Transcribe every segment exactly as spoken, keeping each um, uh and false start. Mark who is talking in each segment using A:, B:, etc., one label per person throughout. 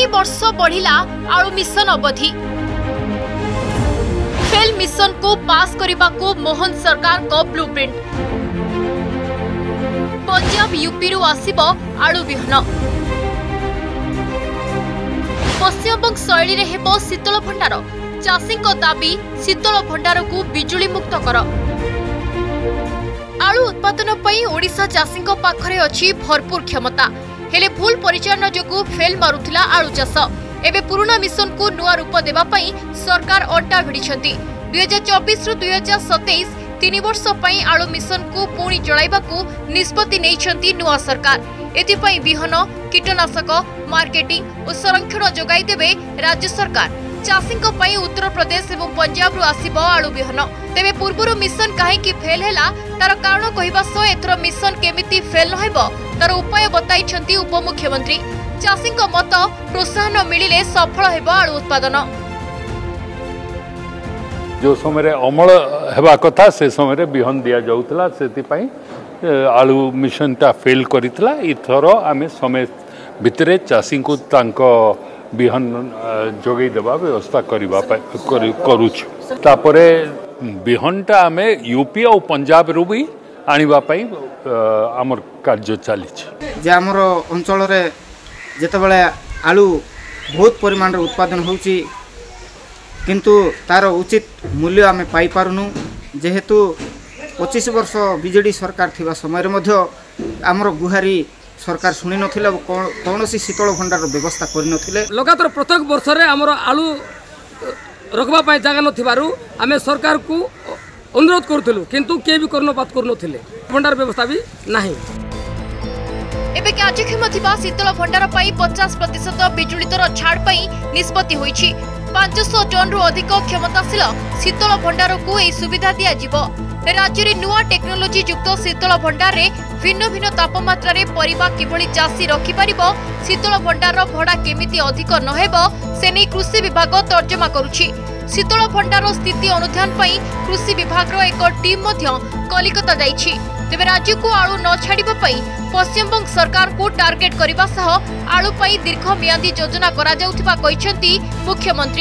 A: वर्ष बढ़िला आलू मिशन अवधि। फेल मिशन को पास करने को मोहन सरकार को ब्लूप्रिंट। पंजाब यूपी रु आसिब आलू बिहन। पश्चिमबंग शैली रे हेबो शीतल भंडार। चाषी दाबी शीतल भंडार को बिजुली मुक्त कर। आलू उत्पादन पई ओडिशा चाषी पाखरे अछि भरपूर क्षमता, हेले भूल परिचालन जोगु फेल मारुथिला आलू चाष। एबे पुराना मिशन को नुआ रूप देबा पई सरकार अड्डा भिड़िछंती। दुई हजार चौबीस रु दुई हजार सतैश तीन वर्ष पई आलू मिशन को पुणी चलाइबाकू निष्पत्ति नेइछंती नुआ सरकार। एथिपई बिहन, कीटनाशक, मार्केटिंग और संरक्षण जोगाई देबे राज्य सरकार। चाषी उत्तर प्रदेश और पंजाब रु आसिब आलू बिहन। तेबे पूर्वर मिशन कहीं फेल हैला तार कारण कहवा सह एथर मिशन केमिति फेल नहेब तार उपाय बताइछंती उपमुख्यमंत्री। चाषी मत प्रोत्साहन मिलिले सफल हेब आलू उत्पादन।
B: जो समय अमल हेबा कथा से समय बिहन दिया जाउतला, सेति आलू मिशन टा फेल करितला। इथर आमे समय भितरे चाषी को तांको बिहन जोगई देवा व्यवस्था करबा करूछु। तापरे बिहनटा आमे यूपी और पंजाब रु भी आनिबा पई हमर कार्य चली जे
C: हमर अंचल रे जेतेबेले आलू बहुत परिमाण रे उत्पादन होउची, किंतु तार उचित मूल्य आमे पाई पारुनु। जेहेतु पच्चीस वर्ष बीजेडी सरकार थिबा समय रे मध्य हमर गुहारी सरकार शुणी नथिले, कौन सी शीतल भंडार व्यवस्था करि नथिले।
D: लगातार प्रत्येक वर्ष रे हमर आलू रखबा पाई जागा नथिबारु आमे सरकार को अनुरोध करथिलु, किंतु के भी करनो बात करनो थिले। भंडार व्यवस्था भी नाही।
A: एबे कार्यक्षम थिबा शीतल भंडार पाई पचास प्रतिशत बिजुली दर छाड़ पाई निष्पत्ति होईछि। पाँच सौ टन रु अधिक क्षमताशील शीतल भंडार को एई सुविधा दिया जिवो। राज्य रे नुआ टेक्नोलोजी युक्त शीतल भंडार रे भिन्न भिन्न तापमात्रा रे परिबा किभली चाषी रखि परिबो, शीतल भंडार भड़ा केमिति अधिक नहेबो से नै कृषि विभाग तर्जमा करुछि। शीतल भंडार स्थिति अनुध्यान पई कृषि विभाग रो एक टीम मध्य कलिकता जाइछि। तेबे राज्य को आलू न छाड़िबा पई पश्चिमबंग सरकार को टार्गेट करबा सह आलू पई दीर्घ मियादी योजना करा जाउथिबा कहिसंती मुख्यमंत्री।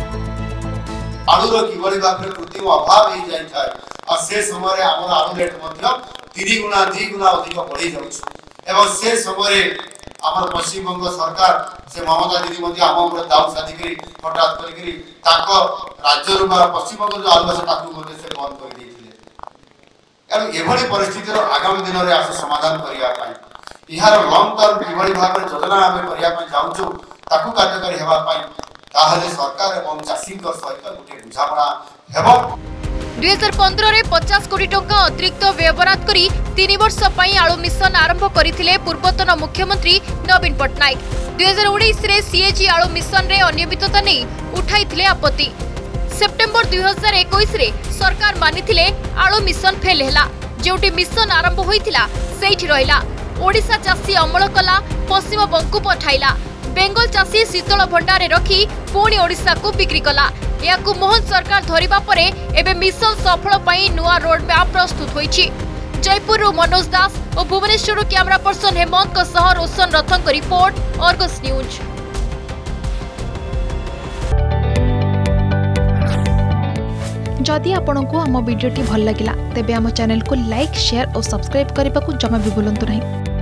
E: आलू रो किभली भाबरे कृत्रिम अभाव हे जाय छै और से समय हमर आलू रेट मध्य तीन गुना दो गुना अधिक बढ़ी जाउछ। एवं से समय हमर पश्चिम बंग सरकार से ममता दीदी मध्य हम ऊपर दाउ साधी करी हठात करी ताको राज्य रो पश्चिम बंग जो आलू से ताकू मध्य से बंद कर दैथिले। एवं एभली परिस्थिति रो आगामी दिन रे आसे समाधान करिया पाई इहार लॉन्ग टर्म किभली भाबरे योजना आमे करिया पाई जाउछु ताकू कार्यकारी हेबा पाई ताहले सरकार एवं चाषी को सहित गुटे बुझापड़ा हेबो।
A: दुई हजार पंद्रह रे पचास कोटी टंका अतिरिक्त व्यवहार करी तीन वर्ष पई आलू मिशन आरंभ करिथिले पूर्वतन मुख्यमंत्री नवीन पटनायक। दुई हजार उन्नीस रे सीएजी आलू मिशन रे अनियमितता नै उठाइथिले आपत्ति। सेप्टेम्बर दुई हजार इक्कीस रे सरकार मानिथिले आलू मिशन फेल हैला। जोटी मिशन आरंभ होइथिला सेठी रहिला। ओडिशा चाषी अमल कला, पश्चिम बंग पठाइला। बेंगल चाषी शीतल भंडारे रखी पुणी ओडिशा को बिक्री कला। याकु मोहन सरकार धरिबा परे एबे मिशन सफल पई नुआ रोड मैप प्रस्तुत होईछि। जयपुर रु मनोज दास और भुवनेश्वर कैमरा पर्सन हेमंत को सह रोशन रथन को रिपोर्ट, अर्गस न्यूज।
F: जदि आपंक आम भिडी भल लगा तेब आम चैनल को लाइक, शेयर और सब्सक्राइब करने को जमा भी भूलु नहीं।